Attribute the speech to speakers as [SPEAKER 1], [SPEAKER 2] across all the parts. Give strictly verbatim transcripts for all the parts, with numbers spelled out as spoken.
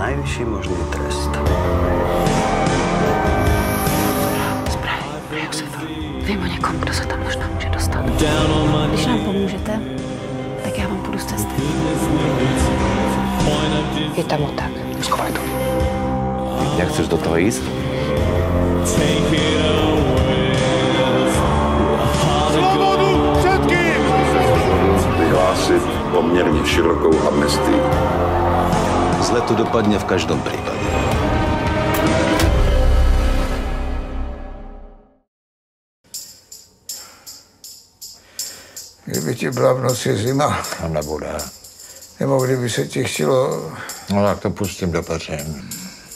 [SPEAKER 1] najvyšší možný trest.
[SPEAKER 2] Zbraň, jak se to? Vím o někom, kdo se tam možná může dostat. Když nám pomůžete, tak já vám půjdu z cesty. Je tam otak.
[SPEAKER 3] Schovali to. Jak chceš do toho jíst?
[SPEAKER 4] Svobodu před kým?
[SPEAKER 5] Vyhlásit poměrně širokou amnestii.
[SPEAKER 3] Zle to dopadne v každém případě.
[SPEAKER 6] Kdyby ti byla v noci zima.
[SPEAKER 3] Tam nebude.
[SPEAKER 6] Nebo kdyby se ti chtělo...
[SPEAKER 3] No tak to pustím do peřin.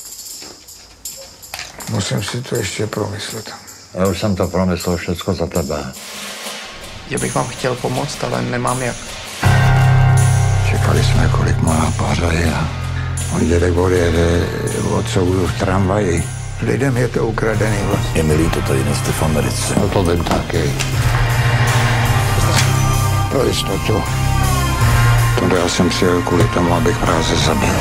[SPEAKER 6] Musím si to ještě promyslet.
[SPEAKER 3] Já už jsem to promyslel všecko za tebe.
[SPEAKER 6] Já bych vám chtěl pomoct, ale nemám jak. Čekali jsme, kolik má pařaj a on dědek odjede od soudu v tramvaji. Lidem je to ukradený vlastně.
[SPEAKER 3] Je mi líto tady na v Americe.
[SPEAKER 6] No to vím taky. Pro jistotu. Tohle já jsem přijel kvůli tomu, abych práze zabil.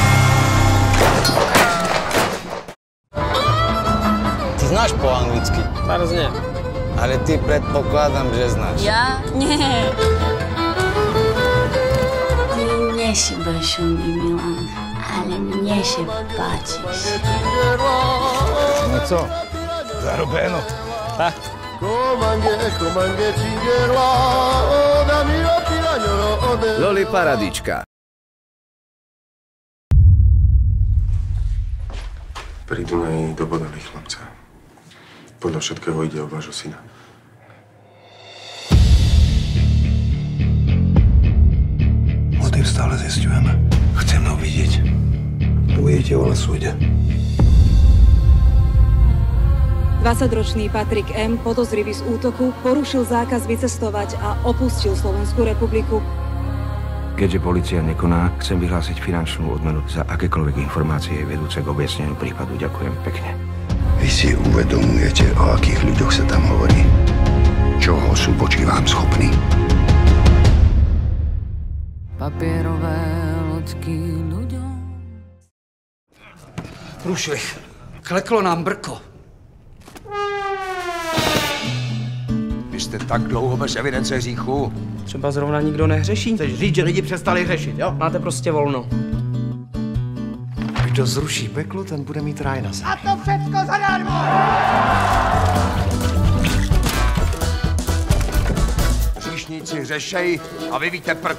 [SPEAKER 7] Ty znáš po anglicky?
[SPEAKER 8] Hrozně.
[SPEAKER 7] Ale ty předpokládám, že znáš.
[SPEAKER 2] Já? Ne. Ty nešibaš o mě, Milan, ale mně se páčíš.
[SPEAKER 7] No co? Zarobeno.
[SPEAKER 8] Tak.
[SPEAKER 3] Loli Paradička.
[SPEAKER 5] Pri Dunaji dobodali chlapca. Podľa všetkého ide o vášho syna.
[SPEAKER 6] Motiv stále zjišťujeme. Chceme ho vidět. Uvidíte ho na súde.
[SPEAKER 9] dvadsaťročný Patrik M., podozrivý z útoku, porušil zákaz vycestovať a opustil Slovenskú republiku.
[SPEAKER 10] Keďže polícia nekoná, chcem vyhlásiť finančnú odmenu za akékoľvek informácie vedúce k objasneniu prípadu. Ďakujem pekne.
[SPEAKER 6] Vy si uvedomujete, o akých ľuďoch sa tam hovorí? Čoho sú voči vám schopní?
[SPEAKER 2] Papierové loďky ľuďom.
[SPEAKER 1] Průšvih. Kleklo nám brko.
[SPEAKER 3] Vy jste tak dlouho bez evidence hříchu.
[SPEAKER 8] Třeba zrovna nikdo nehřeší.
[SPEAKER 1] Chceš říct, že lidi přestali řešit, jo?
[SPEAKER 8] Máte prostě volno.
[SPEAKER 3] Kdo zruší peklo, ten bude mít ráj na zemi.
[SPEAKER 4] A to všecko zadarmo!
[SPEAKER 3] Hříšníci řešej a vy víte prd.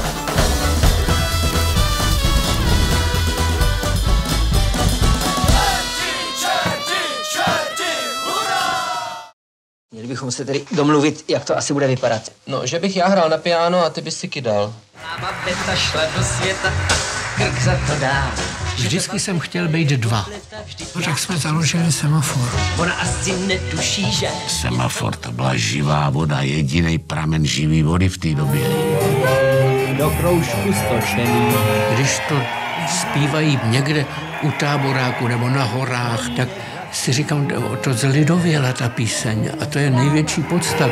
[SPEAKER 1] Měli bychom se tedy domluvit, jak to asi bude vypadat.
[SPEAKER 8] No, že bych já hrál na piano a ty bys si kydal.
[SPEAKER 1] Máma Beta šla do světa, krk za to dá.
[SPEAKER 6] Vždycky jsem chtěl být dva. Tak jsme založili semafor.
[SPEAKER 1] Ona asi netuší, že...
[SPEAKER 11] Semafor, to byla živá voda, jediný pramen živý vody v té době.
[SPEAKER 8] Do kroužku stočený.
[SPEAKER 11] Když to zpívají někde u táboráku nebo na horách, tak si říkám, to zlidověla ta píseň a to je největší podsta.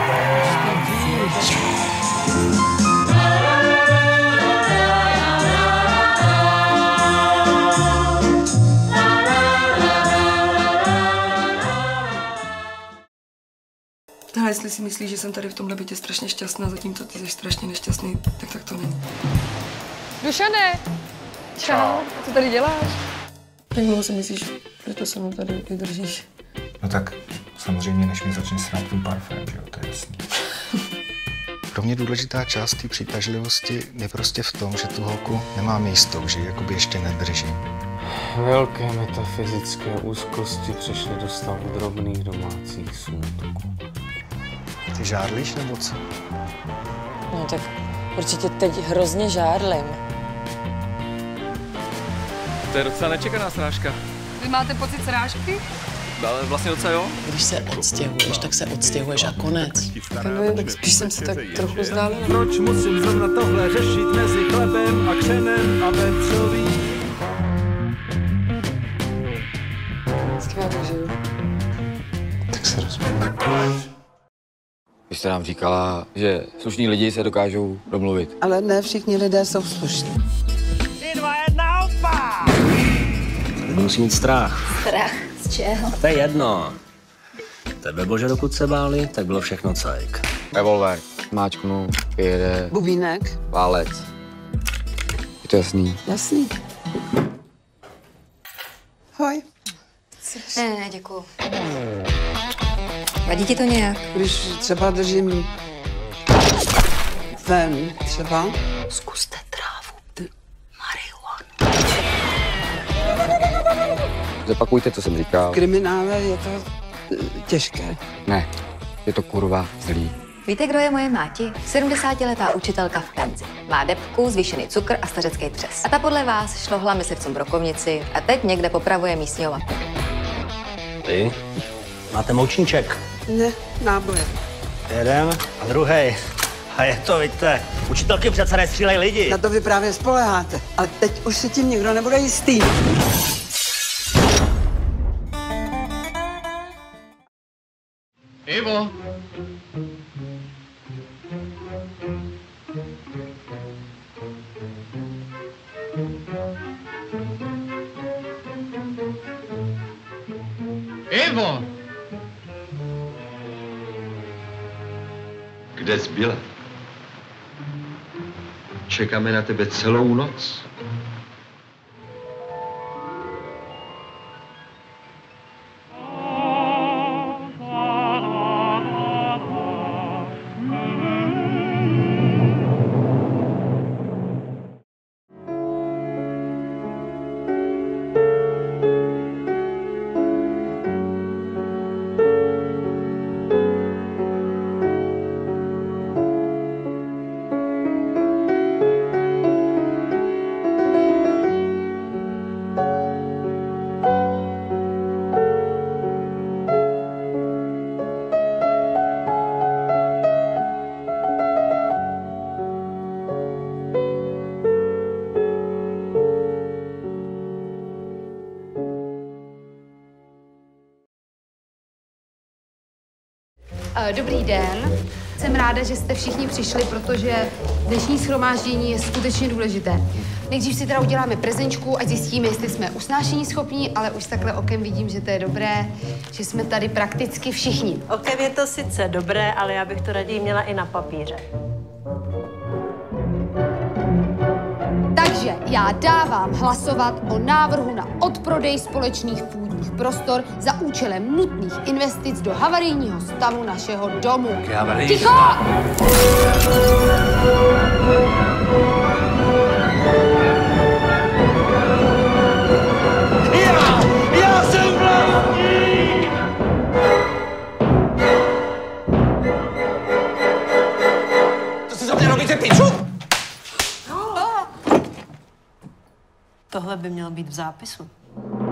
[SPEAKER 9] Hele, jestli si myslíš, že jsem tady v tomhle bytě strašně šťastná, zatímco ty jsi strašně nešťastný, tak tak to není. Dušane! Čau. Co tady děláš? Jak dlouho si myslíš, že to se mnou tady vydržíš?
[SPEAKER 12] No tak samozřejmě, než mi začne srát tvůj parfém, že jo, to je jasný.
[SPEAKER 13] Pro mě důležitá část té přitažlivosti je prostě v tom, že tu holku nemám jistou, že ji jakoby ještě nedrží.
[SPEAKER 8] Velké metafyzické úzkosti přešly do stavu drobných domácích smutků.
[SPEAKER 13] Ty žárlíš nebo co?
[SPEAKER 14] No tak určitě teď hrozně žárlim.
[SPEAKER 15] To je docela nečekaná srážka.
[SPEAKER 9] Vy máte pocit srážky?
[SPEAKER 15] Ale vlastně docela jo.
[SPEAKER 14] Když se odstěhuješ, tak se odstěhuješ a konec.
[SPEAKER 9] Nevím, tak spíš jsem se tak trochu vzdálila.
[SPEAKER 15] Proč musím zrovna tohle řešit mezi chlebem a křenem a vepřový?
[SPEAKER 9] S kým já tak žiju?
[SPEAKER 13] Tak se rozumím.
[SPEAKER 15] Vy jste nám říkala, že slušní lidi se dokážou domluvit.
[SPEAKER 14] Ale ne všichni lidé jsou slušní.
[SPEAKER 4] Tři, dva, jedna, opa!
[SPEAKER 16] Musí mít strach.
[SPEAKER 2] Strach? Z čeho?
[SPEAKER 16] To je jedno. Tebe, bože, dokud se báli, tak bylo všechno cajk.
[SPEAKER 17] Revolver. Máčknu, jede.
[SPEAKER 18] Bubínek.
[SPEAKER 17] Válec. Je to jasný?
[SPEAKER 18] Jasný. Hoj.
[SPEAKER 2] Ne, ne, děkuju. Vadí ti to nějak?
[SPEAKER 18] Když třeba držím ven, třeba.
[SPEAKER 2] Zkuste trávu.
[SPEAKER 18] Ty.
[SPEAKER 2] Marihuanu.
[SPEAKER 17] Zopakujte, co jsem říkal.
[SPEAKER 18] V kriminále je to těžké.
[SPEAKER 17] Ne, je to kurva zlý.
[SPEAKER 2] Víte, kdo je moje máti? sedmdesátiletá učitelka v penzi. Má depku, zvýšený cukr a stařecký třes. A ta podle vás šlohla myslivcům brokovnici a teď někde popravuje místního vapu.
[SPEAKER 16] Ty? Máte moučníček?
[SPEAKER 18] Ne, náboje.
[SPEAKER 16] Jeden a druhý. A je to, vidíte, učitelky přece nestřílej lidi.
[SPEAKER 18] Na to vy právě spoleháte. Ale teď už si tím nikdo nebude jistý.
[SPEAKER 1] Ivo. Ivo.
[SPEAKER 19] Kde jsi byla? Čekáme na tebe celou noc.
[SPEAKER 2] Dobrý den. Jsem ráda, že jste všichni přišli, protože dnešní shromáždění je skutečně důležité. Nejdřív si teda uděláme prezenčku, ať zjistíme, jestli jsme usnášení schopní, ale už takhle okem vidím, že to je dobré, že jsme tady prakticky všichni.
[SPEAKER 20] Okem je to sice dobré, ale já bych to raději měla i na papíře.
[SPEAKER 2] Takže já dávám hlasovat o návrhu na odprodej společných půdních prostor za účelem nutných investic do havarijního stavu našeho domu. Ticho!
[SPEAKER 4] Já! Já jsem vlastník!
[SPEAKER 3] To si za mě robíte piču?
[SPEAKER 20] Tohle by mělo být v zápisu.